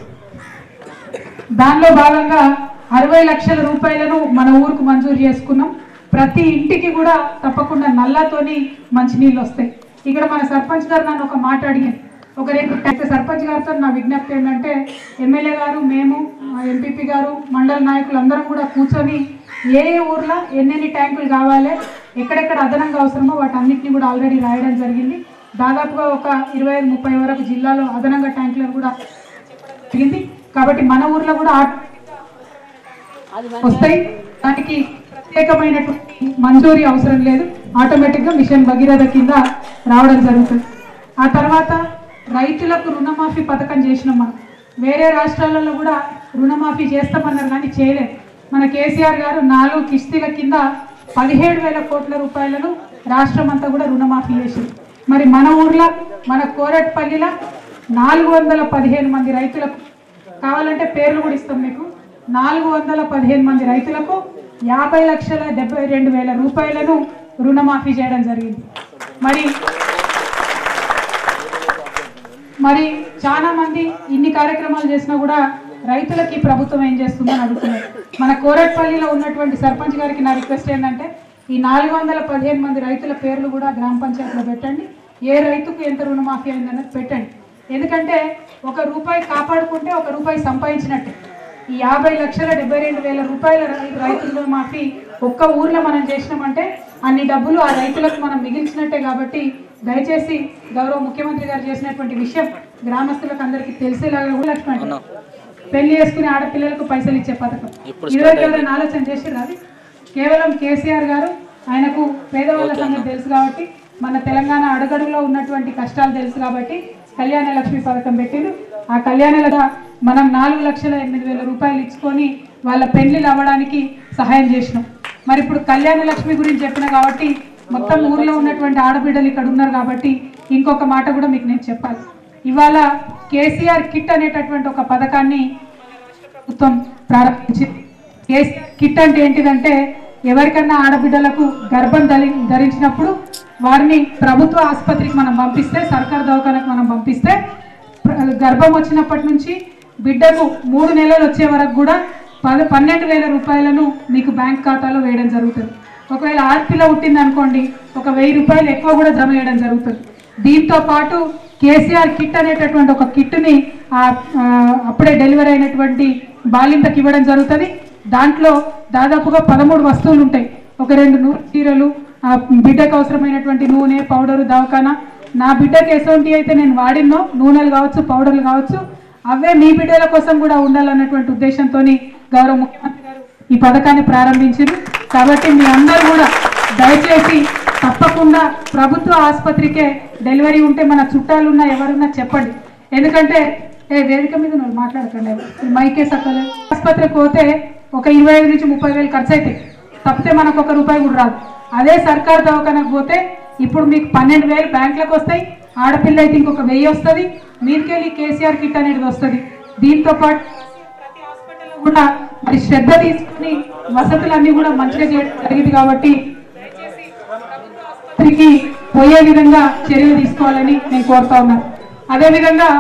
దానిలో భాగంగా అరవై లక్షల రూపాయలను మన ఊరుకు మంజూరు చేసుకున్నాం. ప్రతి ఇంటికి కూడా తప్పకుండా నల్లతోని మంచినీళ్ళు వస్తాయి. ఇక్కడ మన సర్పంచ్ గారు నన్ను ఒక మాట అడిగింది. ఒక రెండు సర్పంచ్ గారితో నా విజ్ఞప్తి ఏంటంటే ఎమ్మెల్యే గారు, మేము, ఎంపీపీ గారు, మండల నాయకులు అందరం కూడా కూర్చొని ఏ ఏ ఊర్లో ఎన్నెన్ని ట్యాంకులు కావాలి, ఎక్కడెక్కడ అదనంగా అవసరమో వాటన్నిటిని కూడా ఆల్రెడీ రాయడం జరిగింది. దాదాపుగా ఒక ఇరవై ఐదు ముప్పై వరకు జిల్లాలో అదనంగా ట్యాంకులను కూడా జరిగింది. కాబట్టి మన ఊర్లో కూడా వస్తాయి, దానికి ప్రత్యేకమైనటువంటి మంజూరీ అవసరం లేదు, ఆటోమేటిక్గా మిషన్ భగీరథ కింద రావడం జరుగుతుంది. ఆ తర్వాత రైతులకు రుణమాఫీ పథకం చేసినాం. మనం వేరే రాష్ట్రాలలో కూడా రుణమాఫీ చేస్తామన్నారు కానీ చేయలేదు. మన కేసీఆర్ గారు నాలుగు కిస్తీల కింద పదిహేడు వేల కోట్ల రూపాయలను రాష్ట్రం అంతా కూడా రుణమాఫీ చేసింది. మరి మన ఊర్లో మన కోరట్పల్లిలో నాలుగు వందల పదిహేను మంది రైతులకు కావాలంటే పేర్లు కూడా ఇస్తాం మీకు. నాలుగు వందల పదిహేను మంది రైతులకు యాభై లక్షల డెబ్బై రెండు వేల రూపాయలను రుణమాఫీ చేయడం జరిగింది. మరి మరి చాలా మంది ఇన్ని కార్యక్రమాలు చేసినా కూడా రైతులకి ప్రభుత్వం ఏం చేస్తుందని అడుగుతున్నారు. మన కోరట్పల్లిలో ఉన్నటువంటి సర్పంచ్ గారికి నా రిక్వెస్ట్ ఏంటంటే ఈ నాలుగు వందల పదిహేను మంది రైతుల పేర్లు కూడా గ్రామ పంచాయతీలో పెట్టండి. ఏ రైతుకు ఎంత రుణమాఫీ అయిందన్నది పెట్టండి. ఎందుకంటే ఒక రూపాయి కాపాడుకుంటే ఒక రూపాయి సంపాదించినట్టే. ఈ యాభై లక్షల డెబ్బై రెండు వేల రూపాయల రైతుల మాఫీ ఒక్క ఊర్లో మనం చేసినామంటే అన్ని డబ్బులు ఆ రైతులకు మనం మిగిల్చినట్టే. కాబట్టి దయచేసి గౌరవ ముఖ్యమంత్రి గారు చేసినటువంటి విషయం గ్రామస్తులకు అందరికీ తెలిసేలాగా కూడా లక్ష్మణ్ పెళ్లి చేసుకునే ఆడపిల్లలకు పైసలు ఇచ్చే పథకం ఇదివరకు ఎవరైనా ఆలోచన చేసి రాదు. కేవలం కేసీఆర్ గారు, ఆయనకు పేదవాళ్ళ సంగతి తెలుసు కాబట్టి, మన తెలంగాణ అడుగడుగులో ఉన్నటువంటి కష్టాలు తెలుసు కాబట్టి కళ్యాణ లక్ష్మి పథకం పెట్టిండు. ఆ కళ్యాణలుగా మనం నాలుగు లక్షల ఎనిమిది వేల రూపాయలు ఇచ్చుకొని వాళ్ళ పెళ్లిలు అవ్వడానికి సహాయం చేసినాం. మరి ఇప్పుడు కళ్యాణ లక్ష్మి గురించి చెప్పిన కాబట్టి మొత్తం ఊర్లో ఉన్నటువంటి ఆడబిడ్డలు ఇక్కడ ఉన్నారు కాబట్టి ఇంకొక మాట కూడా మీకు నేను చెప్పాలి. ఇవాళ కేసీఆర్ కిట్ అనేటటువంటి ఒక పథకాన్ని ప్రభుత్వం ప్రారంభించింది. కేసీఆర్ కిట్ అంటే ఏంటిదంటే ఎవరికన్నా ఆడబిడ్డలకు గర్భం ధరి ధరించినప్పుడు వారిని ప్రభుత్వ ఆసుపత్రికి మనం పంపిస్తే, సర్కారు దవాఖానకు మనం పంపిస్తే గర్భం వచ్చినప్పటి నుంచి బిడ్డకు మూడు నెలలు వచ్చే వరకు కూడా పద పన్నెండు వేల రూపాయలను మీకు బ్యాంక్ ఖాతాలో వేయడం జరుగుతుంది. ఒకవేళ ఆడపిల్ల పుట్టింది అనుకోండి, ఒక వెయ్యి రూపాయలు ఎక్కువ కూడా జమ చేయడం జరుగుతుంది. దీంతో పాటు కేసీఆర్ కిట్ అనేటటువంటి ఒక కిట్ని అప్పుడే డెలివరీ అయినటువంటి బాలింతకి ఇవ్వడం జరుగుతుంది. దాంట్లో దాదాపుగా పదమూడు వస్తువులు ఉంటాయి. ఒక రెండు నూనె చీరలు, బిడ్డకు అవసరమైనటువంటి నూనె, పౌడరు, దవాఖానా. నా బిడ్డకి ఎసోంటి అయితే నేను వాడినో నూనెలు కావచ్చు, పౌడర్లు కావచ్చు, అవే మీ బిడ్డల కోసం కూడా ఉండాలన్నటువంటి ఉద్దేశంతో గౌరవ ముఖ్యమంత్రి గారు ఈ పథకాన్ని ప్రారంభించారు. కాబట్టి మీ అందరూ కూడా దయచేసి తప్పకుండా ప్రభుత్వ ఆసుపత్రికే డెలివరీ ఉంటే మన చుట్టాలున్నా ఎవరున్నా చెప్పండి. ఎందుకంటే ఏ వేదిక మీద నువ్వు మాట్లాడకండి, మైకే సక్కలే. ఆసుపత్రికి పోతే ఒక ఇరవై ఐదు నుంచి ముప్పై వేలు ఖర్చు అవుతాయి, తప్పితే మనకు ఒక రూపాయి కూడా రాదు. అదే సర్కారు దవాఖానకు పోతే ఇప్పుడు మీకు పన్నెండు వేలు బ్యాంకులకు వస్తాయి, ఆడపిల్ల అయితే ఇంకొక వెయ్యి వస్తుంది, మీదికెళ్ళి కేసీఆర్ కిట్ అనేది వస్తుంది. దీంతో పాటు ప్రతి హాస్పిటల్లో కూడా మరి శ్రద్ధ తీసుకుని వసతులన్నీ కూడా మంచిగా చేయడం జరిగింది. కాబట్టి దయచేసి ప్రభుత్వ ఆసుపత్రికి పోయే విధంగా చర్యలు తీసుకోవాలని నేను కోరుతా ఉన్నాను. అదేవిధంగా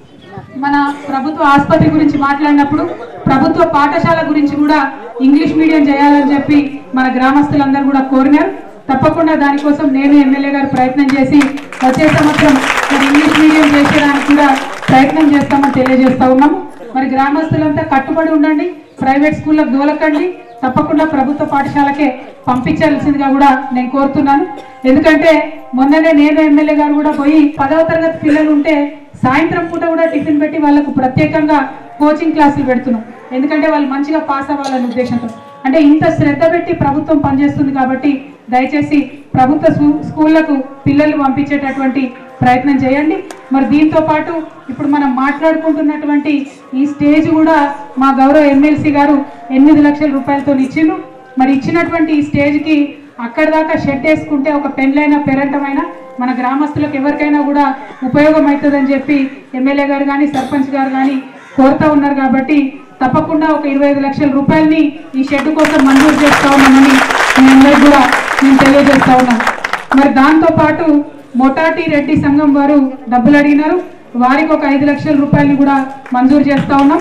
మన ప్రభుత్వ ఆసుపత్రి గురించి మాట్లాడినప్పుడు ప్రభుత్వ పాఠశాల గురించి కూడా ఇంగ్లీష్ మీడియం చేయాలని చెప్పి మన గ్రామస్తులందరూ కూడా కోరినారు. తప్పకుండా దానికోసం నేను ఎమ్మెల్యే గారు ప్రయత్నం చేసి వచ్చే సంవత్సరం మరి ఇంగ్లీష్ మీడియం చేసేదానికి కూడా ప్రయత్నం చేస్తామని తెలియజేస్తా ఉన్నాము. మరి గ్రామస్తులంతా కట్టుబడి ఉండండి, ప్రైవేట్ స్కూళ్ళకు దోలకండి, తప్పకుండా ప్రభుత్వ పాఠశాలకే పంపించాల్సిందిగా కూడా నేను కోరుతున్నాను. ఎందుకంటే మొన్ననే నేను ఎమ్మెల్యే గారు కూడా పోయి పదవ తరగతి పిల్లలు ఉంటే సాయంత్రం పూట కూడా టిఫిన్ పెట్టి వాళ్ళకు ప్రత్యేకంగా కోచింగ్ క్లాసులు పెడుతున్నాం. ఎందుకంటే వాళ్ళు మంచిగా పాస్ అవ్వాలనే ఉద్దేశంతో. అంటే ఇంత శ్రద్ధ పెట్టి ప్రభుత్వం పనిచేస్తుంది కాబట్టి దయచేసి ప్రభుత్వ స్కూళ్లకు పిల్లలు పంపించేటటువంటి ప్రయత్నం చేయండి. మరి దీంతో పాటు ఇప్పుడు మనం మాట్లాడుకుంటున్నటువంటి ఈ స్టేజ్ కూడా మా గౌరవ ఎమ్మెల్సీ గారు ఎనిమిది లక్షల రూపాయలతో ఇచ్చిండ్రు. మరి ఇచ్చినటువంటి ఈ స్టేజ్కి అక్కడ దాకా షెడ్ వేసుకుంటే ఒక పెండ్లైనా పెరంటమైనా మన గ్రామస్తులకు ఎవరికైనా కూడా ఉపయోగం అవుతుందని చెప్పి ఎమ్మెల్యే గారు కానీ సర్పంచ్ గారు కానీ కోరుతా ఉన్నారు. కాబట్టి తప్పకుండా ఒక ఇరవై ఐదు లక్షల రూపాయలని ఈ షెడ్ కోసం మంజూరు చేస్తా ఉన్నామని మీ అందరికి కూడా నేను తెలియజేస్తా ఉన్నాను. మరి దాంతోపాటు మొటాటి రెడ్డి సంఘం వారు డబ్బులు అడిగినారు, వారికి ఒక ఐదు లక్షల రూపాయలని కూడా మంజూరు చేస్తా ఉన్నాం.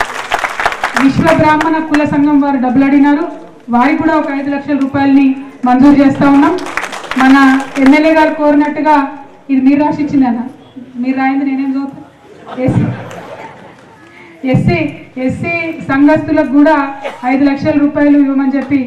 విశ్వ బ్రాహ్మణ కుల సంఘం వారు డబ్బులు అడిగినారు, వారికి కూడా ఒక ఐదు లక్షల రూపాయలని మంజూరు చేస్తా ఉన్నాం. మన ఎమ్మెల్యే గారు కోరినట్టుగా ఇది మీరు రాసిచ్చింది అన్న, మీరు రాయింది నేనేం చదువుతా. ఎస్సీ ఎస్సీ ఎస్సీ సంఘస్థులకు కూడా ఐదు లక్షల రూపాయలు ఇవ్వమని చెప్పి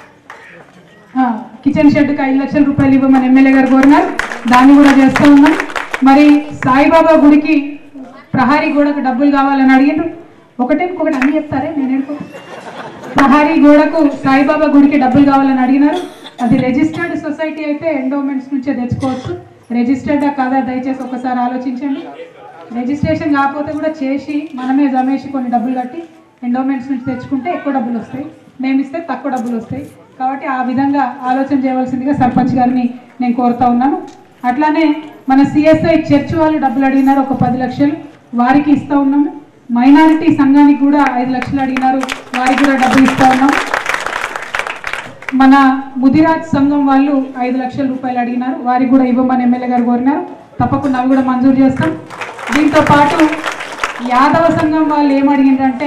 కిచెన్ షెడ్కి ఐదు లక్షల రూపాయలు ఇవ్వమని ఎమ్మెల్యే గారు కోరినారు, దాన్ని కూడా చేస్తూ ఉన్నాం. మరి సాయిబాబా గుడికి ప్రహారీ గోడకు డబ్బులు కావాలని అడిగిండ్రు. ఒకటే ఇంకొకటి అన్ని చెప్తారే నేను ప్రహారీ గోడకు సాయిబాబా గుడికి డబ్బులు కావాలని అడిగినారు. అది రిజిస్టర్డ్ సొసైటీ అయితే ఎండోమెంట్స్ నుంచే తెచ్చుకోవచ్చు, రిజిస్టర్డా కాదా దయచేసి ఒకసారి ఆలోచించండి. రిజిస్ట్రేషన్ కాకపోతే కూడా చేసి మనమే జమేసి కొన్ని డబ్బులు కట్టి ఎండోమెంట్స్ నుంచి తెచ్చుకుంటే ఎక్కువ డబ్బులు వస్తాయి, మేము ఇస్తే తక్కువ డబ్బులు వస్తాయి. కాబట్టి ఆ విధంగా ఆలోచన చేయవలసిందిగా సర్పంచ్ గారిని నేను కోరుతా ఉన్నాను. అట్లానే మన సిఎస్ఐ చర్చ్ వాళ్ళు డబ్బులు అడిగినారు, ఒక పది లక్షలు వారికి ఇస్తూ ఉన్నాము. మైనారిటీ సంఘానికి కూడా ఐదు లక్షలు అడిగినారు, వారికి కూడా డబ్బులు ఇస్తూ ఉన్నాం. మన ముదిరాజ్ సంఘం వాళ్ళు ఐదు లక్షల రూపాయలు అడిగినారు, వారికి కూడా ఇవ్వమని ఎమ్మెల్యే గారు కోరినారు, తప్పకుండా అవి కూడా మంజూరు చేస్తాం. దీంతో పాటు యాదవ సంఘం వాళ్ళు ఏమడిగిందంటే,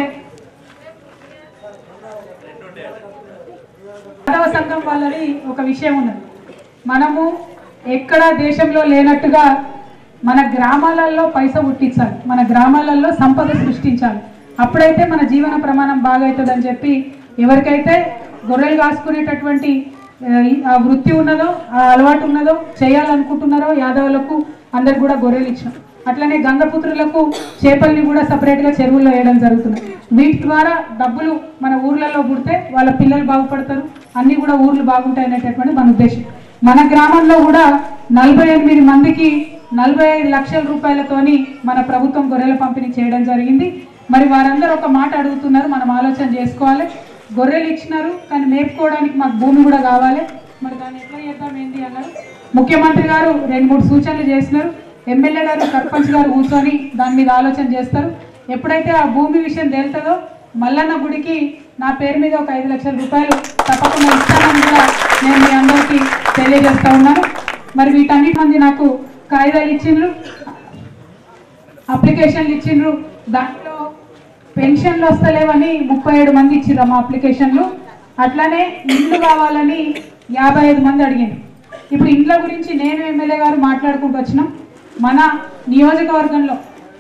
యాదవ సంఘం వాళ్ళది ఒక విషయం ఉన్నది. మనము ఎక్కడ దేశంలో లేనట్టుగా మన గ్రామాలలో పైస పుట్టించాలి, మన గ్రామాలలో సంపద సృష్టించాలి, అప్పుడైతే మన జీవన ప్రమాణం బాగా అవుతుందని చెప్పి ఎవరికైతే గొర్రెలు కాసుకునేటటువంటి ఆ వృత్తి ఉన్నదో, ఆ అలవాటు ఉన్నదో, చేయాలనుకుంటున్నారో యాదవులకు అందరికి కూడా గొర్రెలు ఇచ్చాం. అట్లనే గంగపుత్రులకు చేపల్ని కూడా సపరేట్గా చెరువుల్లో వేయడం జరుగుతుంది. వీటి ద్వారా డబ్బులు మన ఊర్లలో పుడితే వాళ్ళ పిల్లలు బాగుపడతారు, అన్నీ కూడా ఊర్లు బాగుంటాయి అనేటటువంటి మన ఉద్దేశం. మన గ్రామంలో కూడా నలభై ఎనిమిది మందికి నలభై ఐదు లక్షల రూపాయలతోని మన ప్రభుత్వం గొర్రెల పంపిణీ చేయడం జరిగింది. మరి వారందరూ ఒక మాట అడుగుతున్నారు, మనం ఆలోచన చేసుకోవాలి. గొర్రెలు ఇచ్చినారు కానీ మేపుకోవడానికి మాకు భూమి కూడా కావాలి, మరి దాన్ని ఎట్లా చేద్దాం ఏంటి అన్నారు. ముఖ్యమంత్రి గారు రెండు మూడు సూచనలు చేసినారు. ఎమ్మెల్యే గారు సర్పంచ్ గారు కూర్చొని దాని మీద ఆలోచన చేస్తారు. ఎప్పుడైతే ఆ భూమి విషయం తేలుతుందో మల్లన్న గుడికి నా పేరు మీద ఒక ఐదు లక్షల రూపాయలు తప్పకుండా ఇస్తానని కూడా నేను మీ అందరికీ తెలియజేస్తా ఉన్నాను. మరి వీటన్నిటి మంది నాకు కాగితాలు ఇచ్చిండ్రు, అప్లికేషన్లు ఇచ్చిండ్రు. దాంట్లో పెన్షన్లు వస్తలేవని ముప్పై ఏడు మంది ఇచ్చిండ్రు మా అప్లికేషన్లు. అట్లానే ఇండ్లు కావాలని యాభై ఐదు మంది అడిగిండ్రు. ఇప్పుడు ఇండ్ల గురించి నేను ఎమ్మెల్యే గారు మాట్లాడుకుంటూ వచ్చినాం. మన నియోజకవర్గంలో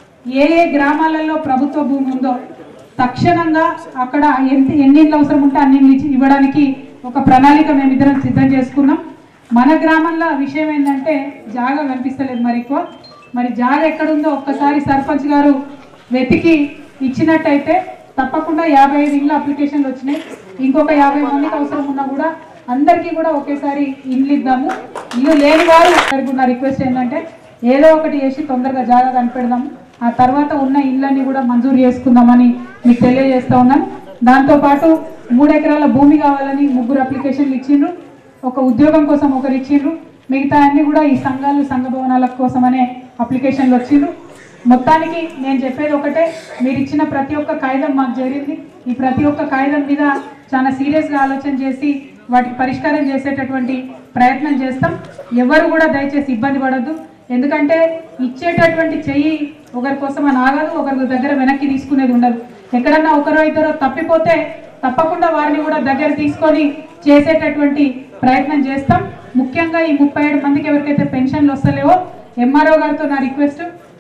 ఏ ఏ గ్రామాలలో ప్రభుత్వ భూమి ఉందో తక్షణంగా అక్కడ ఎంత ఎన్ని ఇండ్లు అవసరం ఉంటే అన్ని ఇండ్లు ఇవ్వడానికి ఒక ప్రణాళిక మేమిద్దరం సిద్ధం చేసుకున్నాం. మన గ్రామంలో విషయం ఏంటంటే జాగా కనిపిస్తలేదు మరి ఎక్కువ. మరి జాగా ఎక్కడుందో ఒక్కసారి సర్పంచ్ గారు వెతికి ఇచ్చినట్టయితే తప్పకుండా యాభై ఐదు ఇండ్ల అప్లికేషన్లు వచ్చినాయి. ఇంకొక యాభై మందికి అవసరం ఉన్నా కూడా అందరికీ కూడా ఒకేసారి ఇండ్లు ఇద్దాము. ఇల్లు లేని వారు నా రిక్వెస్ట్ ఏంటంటే ఏదో ఒకటి చేసి తొందరగా జాగా కనిపెడదాము. ఆ తర్వాత ఉన్న ఇళ్ళని కూడా మంజూరు చేసుకుందామని మీకు తెలియజేస్తా ఉన్నాను. దాంతోపాటు మూడు ఎకరాల భూమి కావాలని ముగ్గురు అప్లికేషన్లు ఇచ్చిండ్రు. ఒక ఉద్యోగం కోసం ఒకరు ఇచ్చిండ్రు. మిగతా అన్ని కూడా ఈ సంఘాలు సంఘ భవనాల కోసమనే అప్లికేషన్లు వచ్చిండ్రు. మొత్తానికి నేను చెప్పేది ఒకటే, మీరు ఇచ్చిన ప్రతి ఒక్క కాగితం మాకు జరిగింది. ఈ ప్రతి ఒక్క కాగితం మీద చాలా సీరియస్గా ఆలోచన చేసి వాటికి పరిష్కారం చేసేటటువంటి ప్రయత్నం చేస్తాం. ఎవరు కూడా దయచేసి ఇబ్బంది పడద్దు. ఎందుకంటే ఇచ్చేటటువంటి చెయ్యి ఒకరి కోసం అని ఆగదు, ఒకరి దగ్గర వెనక్కి తీసుకునేది ఉండదు. ఎక్కడన్నా ఒకరో ఇద్దరో తప్పిపోతే తప్పకుండా వారిని కూడా దగ్గర తీసుకొని చేసేటటువంటి ప్రయత్నం చేస్తాం. ముఖ్యంగా ఈ ముప్పై ఏడు మందికి ఎవరికైతే పెన్షన్లు వస్తలేవో ఎంఆర్ఓ గారితో నా రిక్వెస్ట్,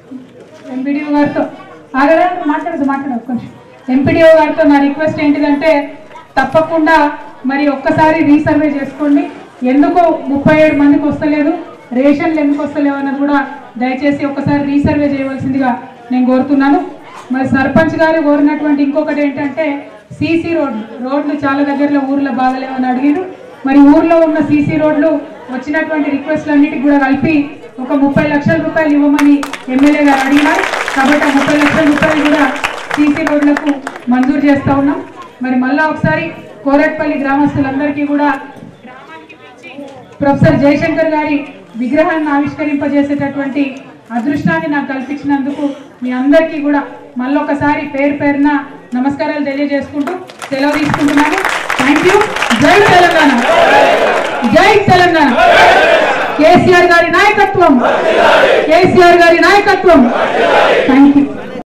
ఎంపీడీఓ గారితో ఆగరా మాట్లాడదు మాట్లాడదు కొంచెం ఎంపీడీఓ గారితో నా రిక్వెస్ట్ ఏంటిదంటే తప్పకుండా మరి ఒక్కసారి రీసర్వే చేసుకోండి. ఎందుకు ముప్పై ఏడు మందికి వస్తలేదు, రేషన్లు ఎందుకు వస్తలేవు అన్నది కూడా దయచేసి ఒక్కసారి రీసర్వే చేయవలసిందిగా నేను కోరుతున్నాను. మరి సర్పంచ్ గారు కోరినటువంటి ఇంకొకటి ఏంటంటే సీసీ రోడ్లు రోడ్లు చాలా దగ్గరలో ఊర్లో బాగలేవని అడిగారు. మరి ఊర్లో ఉన్న సీసీ రోడ్లు వచ్చినటువంటి రిక్వెస్ట్లన్నిటికి కూడా కలిపి ఒక ముప్పై లక్షల రూపాయలు ఇవ్వమని ఎమ్మెల్యే గారు అడిగినారు. కాబట్టి ఆ ముప్పై లక్షల రూపాయలు కూడా సీసీ రోడ్లకు మంజూరు చేస్తూ ఉన్నాం. మరి మళ్ళా ఒకసారి కోరట్పల్లి గ్రామస్తులందరికీ కూడా ప్రొఫెసర్ జయశంకర్ గారి విగ్రహాన్ని ఆవిష్కరింపజేసేటటువంటి అదృష్టాన్ని నాకు కల్పించినందుకు మీ అందరికీ కూడా మళ్ళొకసారి పేరు పేరున నమస్కారాలు తెలియజేసుకుంటూ సెలవు తీసుకుంటున్నాను. Thank you. జై తెలంగాణ, జై తెలంగాణ. కేసీఆర్ గారి నాయకత్వం, కేసీఆర్ గారి నాయకత్వం. Thank you.